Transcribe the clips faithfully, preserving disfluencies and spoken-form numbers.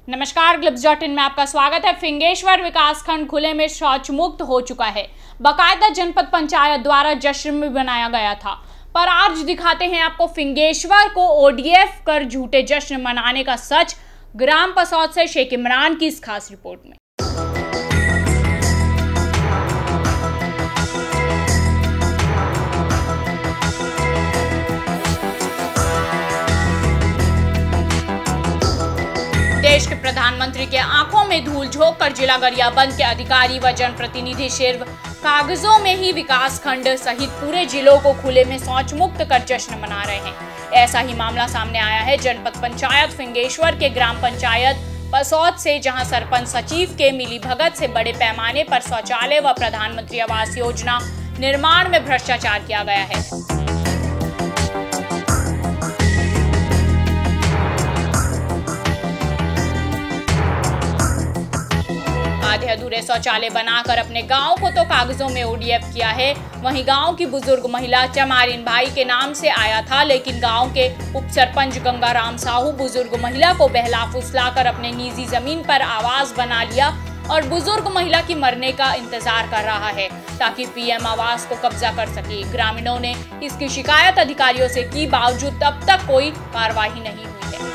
नमस्कार, ग्लिप्स dot in में आपका स्वागत है। फिंगेश्वर विकासखंड खुले में शौच मुक्त हो चुका है। बाकायदा जनपद पंचायत द्वारा जश्न में बनाया गया था, पर आज दिखाते हैं आपको फिंगेश्वर को ओडीएफ कर झूठे जश्न मनाने का सच। ग्राम पसौद से शेख इमरान की इस खास रिपोर्ट में। देश के प्रधानमंत्री के आंखों में धूल झोंक कर जिला गरियाबंद के अधिकारी व जनप्रतिनिधि सिर्फ कागजों में ही विकास खंड सहित पूरे जिलों को खुले में शौच मुक्त कर जश्न मना रहे हैं। ऐसा ही मामला सामने आया है जनपद पंचायत फिंगेश्वर के ग्राम पंचायत पसौद से, जहां सरपंच सचिव के मिलीभगत से बड़े पैमाने पर शौचालय व प्रधानमंत्री आवास योजना निर्माण में भ्रष्टाचार किया गया है। आधे अधूरे शौचालय बनाकर अपने गांव को तो कागजों में ओडीएफ किया है। वहीं गांव की बुजुर्ग महिला चमारिन भाई के नाम से आया था, लेकिन गांव के उप सरपंच गंगाराम साहू बुजुर्ग महिला को बहला फुसलाकर अपने निजी जमीन पर आवास बना लिया और बुजुर्ग महिला की मरने का इंतजार कर रहा है ताकि पीएम आवास को कब्जा कर सके। ग्रामीणों ने इसकी शिकायत अधिकारियों से की, बावजूद तब तक कोई कार्रवाई नहीं हुई है।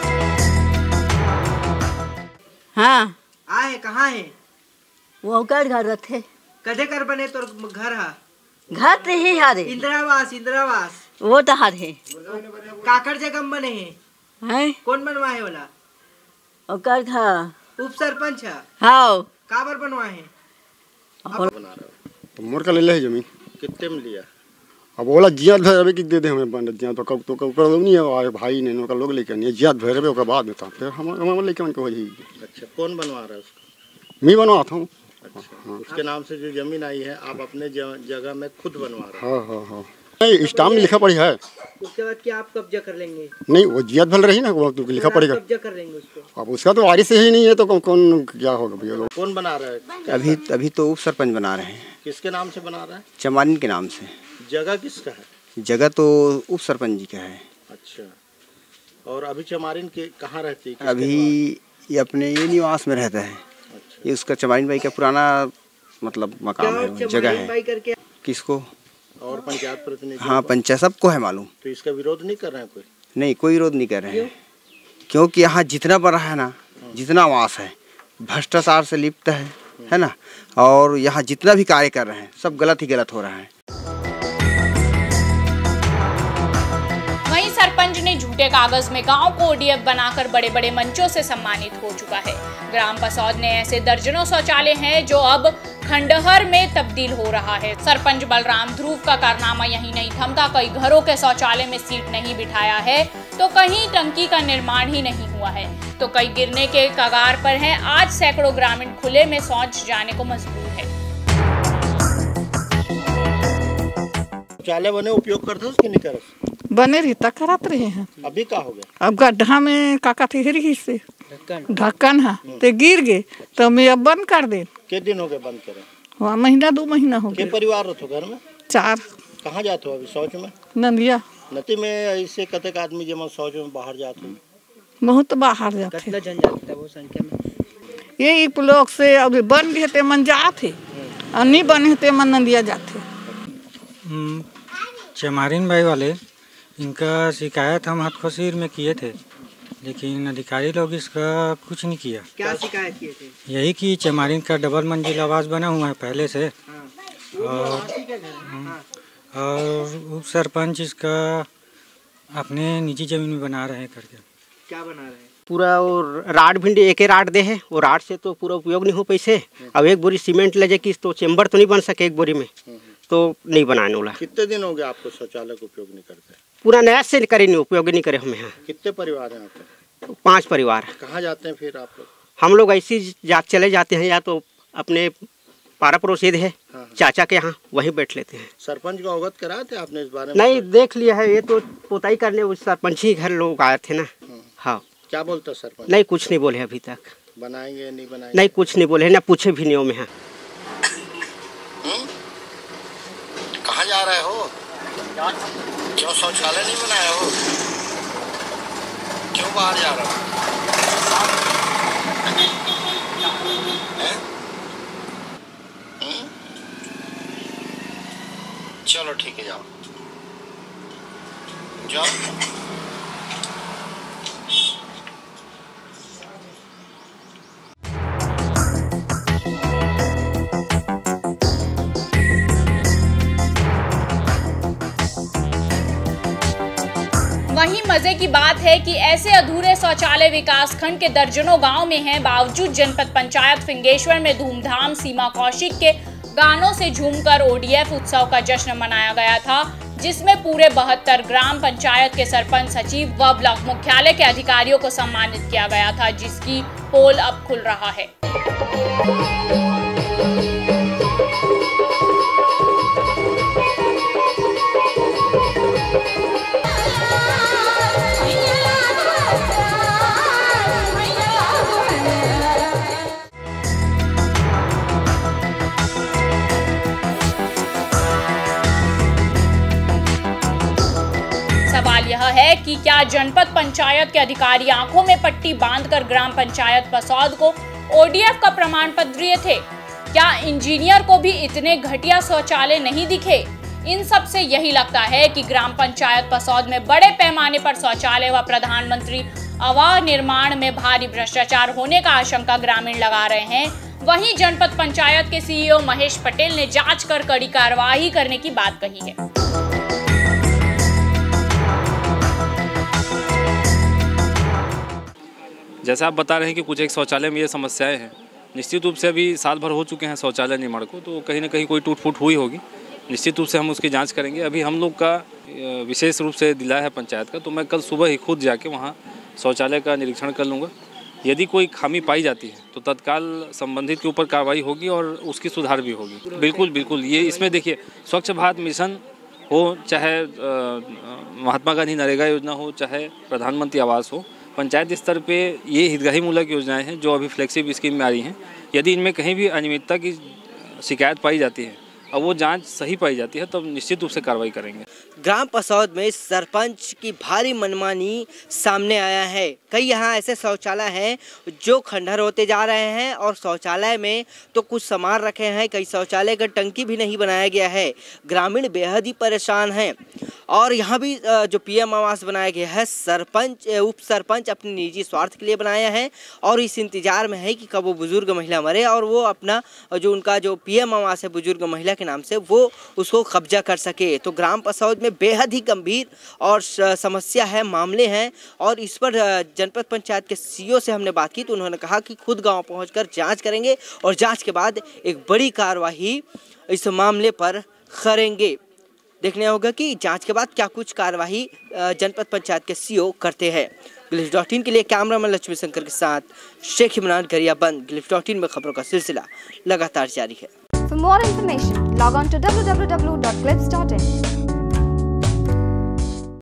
हाँ आए कहाँ है? वो कर घर थे कदे कर बने तो घर हा घर ते ही हारे इंदिरावास इंदिरावास वो तो हारे काकर जगह बने हैं हैं कौन बनवाए वाला? और कर था उप सरपंच है। हाँ काबर बनवाए हैं? बना रहे मोर का ले ले जमीन कितने में लिया? अब बोला जिया भर कि दे दे हमें बंद जिया तो कब तो कब कर नहीं है भाई ने उनका लोग लेके नहीं जिया भर के बाद में था फिर हम हम लेके उनको हो जाएगी। अच्छा, कौन बनवा रहा है उसको? मैं बनवाता हूँ। अच्छा, उसके नाम से जो जमीन आई है आप अपने जगह में खुद बनवा रहे हैं? हाँ हाँ हाँ नहीं स्टाम्प में लिखा पड़ी है। उसके बाद क्या आप कब्जा कर लेंगे? नहीं वो जियाद भल रही ना, वो तो लिखा पड़ेगा कब्जा कर लेंगे उसको। अब उसका तो वारिस ही नहीं है तो कौन क्या होगा भैया? कौन बना रहा है? अभी अभी तो उप सरपंच बना रहे हैं। किसके नाम से बना रहा है? चमारिन के नाम से। जगह किसका है? जगह तो उप सरपंच जी का है। अच्छा, और अभी चमारिन के कहाँ रहती है? अभी ये अपने ये निवास में रहता है। अच्छा। ये उसका चमारिन भाई का पुराना मतलब मकान है, जगह है। करके किसको? और पंचायत प्रतिनिधि? हाँ पंचायत सबको है मालूम। तो इसका विरोध नहीं कर रहे हैं कोई? नहीं कोई विरोध नहीं कर रहे हैं, क्योंकि यहाँ जितना बड़ा है ना, जितना आवास है भ्रष्टाचार से लिप्त है है ना, और यहाँ जितना भी कार्य कर रहे हैं सब गलत ही गलत हो रहा है। वहीं सरपंच ने झूठे कागज में गांव को ओडीएफ बनाकर बड़े बड़े मंचों से सम्मानित हो चुका है। ग्राम पसौद ने ऐसे दर्जनों शौचालय हैं जो अब खंडहर में तब्दील हो रहा है। सरपंच बलराम ध्रुव का कारनामा यही नहीं थमका। कई घरों के शौचालय में सीट नहीं बिठाया है, तो कहीं टंकी का निर्माण ही नहीं हुआ है, तो कई गिरने के कगार पर हैं। आज सैकड़ों ग्रामीण खुले में शौच जाने को मजबूर है। शौचालय बने उपयोग करते उसके नहीं कर बने रहता कराते रहे हैं। अभी क्या हो गया? अब गड्ढा में काका ठहरी से ढक्कन है तो गिर गए तो मैं अब बंद कर दे। कितने दिन हो गए बंद करे? वहाँ महीना दो महीना हो के गया। परिवार रहो घर में? चार। कहाँ जाते हो अभी शौच में? नंदिया नती में ऐसे कतक आदमी जमा शौच में बाहर जाते हैं? बहुत बाहर जाते कितना जन जाता है वो संख्या में? ये लोग से अभी बन गए थे मन जाते और नहीं बने थे मन नंदिया जाते। चमारिन भाई वाले इनका शिकायत हम हथखोसीर में किए थे, लेकिन अधिकारी लोग इसका कुछ नहीं किया। क्या शिकायत किए थे? यही कि चमारिन का डबल मंजिल आवास बना हुआ है पहले से, और और उप सरपंच इसका अपने निजी जमीन में बना रहे हैं करके। क्या बना रहे हैं? पूरा वो राड भिंडी एक ही राड दे है, वो राड से तो पूरा उपयोग नहीं हो पैसे। अब एक बोरी सीमेंट ले जाए कि तो चेम्बर तो नहीं बन सके एक बोरी में, तो नहीं बनाने वाला। कितने दिन हो गए आपको शौचालय का उपयोग नहीं करते? पूरा नया से करे नहीं, उपयोग नहीं करे हम यहाँ। कितने परिवार हैं आपके? पांच परिवार। कहाँ जाते हैं फिर आप लोग? हम लोग ऐसे जा चले जाते हैं, या तो अपने पारा पड़ोसी है हाँ। चाचा के यहाँ, वहीं बैठ लेते हैं। सरपंच को अवगत कराए थे आपने इस बारे में? नहीं, देख लिया है, ये तो पोताई करने उस सरपंच ही घर लोग आए थे ना। हाँ। क्या बोलता सरपंच? नहीं कुछ नहीं बोले अभी तक। बनाएंगे नहीं बनाएंगे? नहीं कुछ नहीं बोले, ना पूछे भी नहीं हो। मैं कहाँ जा रहे हो? क्यों शौचालय नहीं बनाया हो? क्यों बाहर जा रहे हो? चलो ठीक है, जाओ जाओ। वहीं मजे की बात है कि ऐसे अधूरे शौचालय विकास खंड के दर्जनों गांव में हैं, बावजूद जनपद पंचायत फिंगेश्वर में धूमधाम सीमा कौशिक के गानों से झूमकर ओडीएफ उत्सव का जश्न मनाया गया था, जिसमें पूरे बहत्तर ग्राम पंचायत के सरपंच, सचिव व ब्लॉक मुख्यालय के अधिकारियों को सम्मानित किया गया था, जिसकी पोल अब खुल रहा है। सवाल यह है कि क्या जनपद पंचायत के अधिकारी आंखों में पट्टी बांधकर ग्राम पंचायत पसौद को ओडीएफ का प्रमाण पत्र दिए थे? क्या इंजीनियर को भी इतने घटिया शौचालय नहीं दिखे? इन सब से यही लगता है कि ग्राम पंचायत पसौद में बड़े पैमाने पर शौचालय व प्रधानमंत्री आवास निर्माण में भारी भ्रष्टाचार होने का आशंका ग्रामीण लगा रहे हैं। वहीं जनपद पंचायत के सीईओ महेश पटेल ने जांच कर कड़ी कार्रवाई करने की बात कही है। जैसे आप बता रहे हैं कि कुछ एक शौचालय में ये समस्याएं हैं, निश्चित रूप से अभी साल भर हो चुके हैं शौचालय निर्माण को, तो कहीं ना कहीं कोई टूट फूट हुई होगी। निश्चित रूप से हम उसकी जांच करेंगे। अभी हम लोग का विशेष रूप से जिला है पंचायत का, तो मैं कल सुबह ही खुद जाके वहाँ शौचालय का निरीक्षण कर लूँगा। यदि कोई खामी पाई जाती है तो तत्काल संबंधित के ऊपर कार्रवाई होगी और उसकी सुधार भी होगी। बिल्कुल बिल्कुल, ये इसमें देखिए, स्वच्छ भारत मिशन हो, चाहे महात्मा गांधी नरेगा योजना हो, चाहे प्रधानमंत्री आवास हो, पंचायत स्तर पे ये हितग्राही मूलक योजनाएं हैं जो अभी फ्लेक्सिबल स्कीम में आ रही हैं। यदि इनमें कहीं भी अनियमितता की शिकायत पाई जाती है और वो जांच सही पाई जाती है, तब निश्चित रूप से कार्रवाई करेंगे। ग्राम पसौद में सरपंच की भारी मनमानी सामने आया है। कई यहाँ ऐसे शौचालय हैं जो खंडहर होते जा रहे हैं और शौचालय में तो कुछ सामान रखे हैं, कई शौचालय का टंकी भी नहीं बनाया गया है। ग्रामीण बेहद ही परेशान हैं और यहाँ भी जो पीएम आवास बनाया गया है, सरपंच उप सरपंच अपने निजी स्वार्थ के लिए बनाया है और इस इंतजार में है कि कब वो बुजुर्ग महिला मरे और वो अपना जो उनका जो पीएम आवास है बुजुर्ग महिला के नाम से, वो उसको कब्जा कर सके। तो ग्राम पसौद में बेहद ही गंभीर और समस्या है, मामले हैं और इस पर जनपद पंचायत के सीईओ से हमने बात की तो उन्होंने कहा कि खुद गांव पहुंचकर जांच करेंगे और जांच के बाद एक बड़ी कार्रवाई इस मामले पर करेंगे। देखने होगा कि जांच के बाद क्या कुछ कार्रवाई जनपद पंचायत के सीईओ करते हैं। गिलिफ डॉट इन के लिए कैमरामैन लक्ष्मी शंकर के साथ शेख इमरान गरियाबंद। गिलिफ डॉट इन में खबरों का सिलसिला लगातार जारी है। For more information, log on to w w w dot clips dot in.